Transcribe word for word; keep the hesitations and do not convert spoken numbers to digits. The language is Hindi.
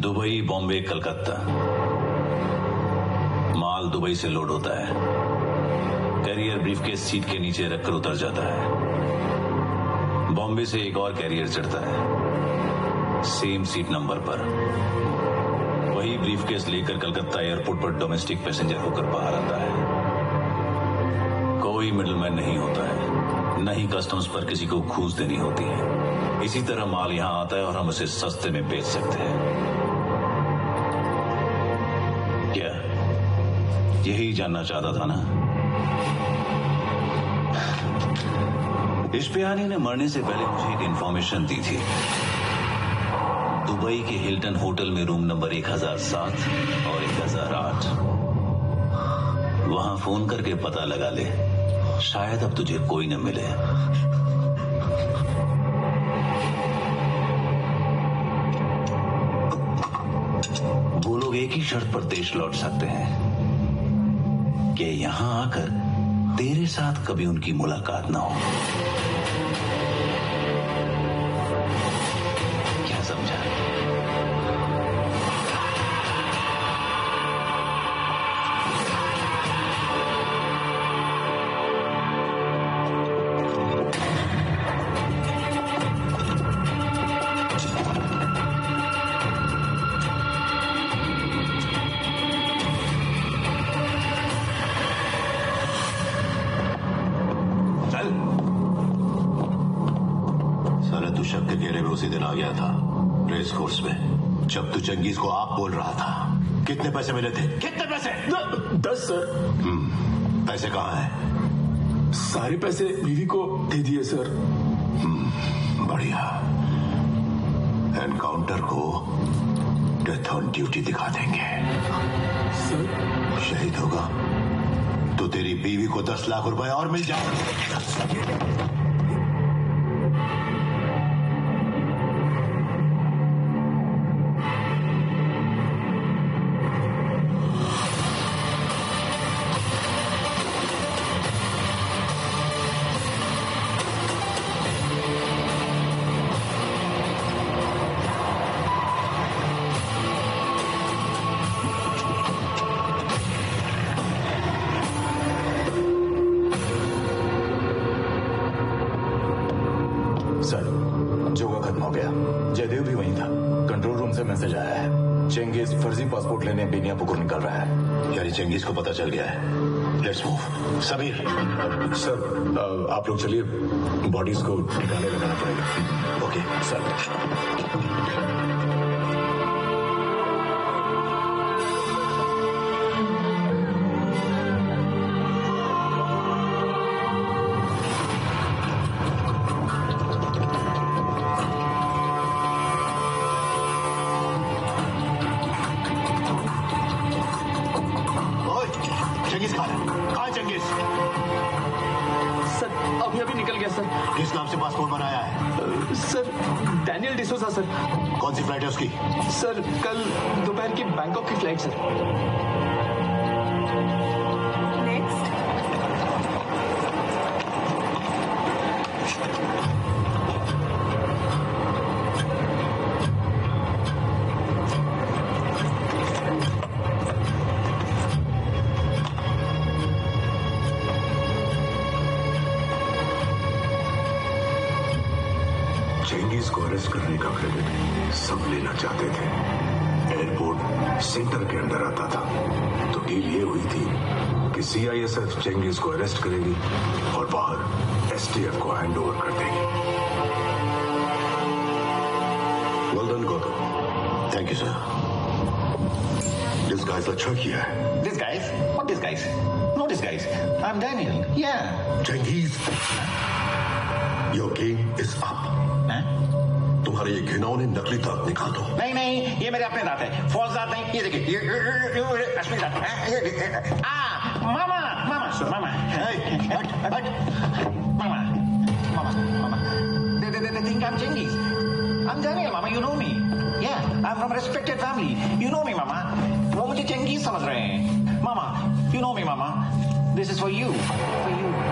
दुबई, बॉम्बे, कलकत्ता, माल दुबई से लोड होता है, कैरियर ब्रीफकेस सीट के नीचे रखकर उतर जाता है। बॉम्बे से एक और कैरियर चढ़ता है, सेम सीट नंबर पर। वही ब्रीफकेस लेकर कलकत्ता एयरपोर्ट पर डोमेस्टिक पैसेंजर होकर बाहर आता है। कोई मिडलमैन नहीं होता है, न ही कस्टम्स पर किसी को घूस देनी होती है। इसी तरह माल यहां आता है और हम उसे सस्ते में बेच सकते हैं। क्या यही जानना चाहता था ना? इश्पियानी ने मरने से पहले मुझे एक इंफॉर्मेशन दी थी। दुबई के हिल्टन होटल में रूम नंबर एक हजार सात और एक हजार आठ, वहां फोन करके पता लगा ले, शायद अब तुझे कोई न मिले। वो लोग एक ही शर्त पर देश लौट सकते हैं कि यहां आकर तेरे साथ कभी उनकी मुलाकात ना हो। क्या समझा? तू शक के घेरे में उसी दिन आ गया था, रेस कोर्स में, जब तू चंगेज को आप बोल रहा था। कितने पैसे मिले थे? कितने पैसे? द, दस सर। हम्म, पैसे कहाँ हैं? सारे पैसे बीवी को दे दिए सर। हम्म, बढ़िया। एनकाउंटर को डेथ ऑन ड्यूटी दिखा देंगे। सर शहीद होगा तो तेरी बीवी को दस लाख रुपए और मिल जाएगा। सर, जोगा खत्म हो गया। जयदेव भी वहीं था। कंट्रोल रूम से मैसेज आया है, चेंगिस फर्जी पासपोर्ट लेने बेनियापुकुर निकल रहा है। यानी चंगेज को पता चल गया है। Let's move. समीर। सर, आप लोग चलिए, बॉडीज को ठिकाने लगाना पड़ेगा। Okay sir. चंगेज कहाँ है? कहाँ है चंगेज? सर अभी अभी निकल गया सर। किस नाम से पासपोर्ट बनाया है? Sir Daniel D'Souza sir. कौन सी फ्लाइट है उसकी? सर कल दोपहर की बैंकॉक की फ्लाइट सर। चेंगेज को अरेस्ट करने का क्रेडिट सब लेना चाहते थे। एयरपोर्ट सेंटर के अंदर आता था, तो डील ये हुई थी कि सीआईएसएफ चेंगेज को अरेस्ट करेगी और बाहर एसटीएफ को हैंड ओवर कर देगी। Well done Gautam. Thank you sir. Disguise अच्छा किया है। Disguise? What disguise? No disguise. I'm Daniel. Yeah. Changez, your game is up. तुम्हारे ये घिनौने नकली दांत निकाल दो। नहीं नहीं, ये मेरे अपने दांत है, फॉल्स दांत नहीं। ये देखिए, ये असली दांत है। आ, मामा, मामा, मामा, हट, हट, मामा, मामा, मामा। They, they, they think I'm Chingiz. I'm Daniel, Mama. You know me. Yeah, I'm from a respected family. You know me, Mama. वो मुझे Chingiz समझ रहे हैं, Mama. You know me, Mama. This is for you, for you.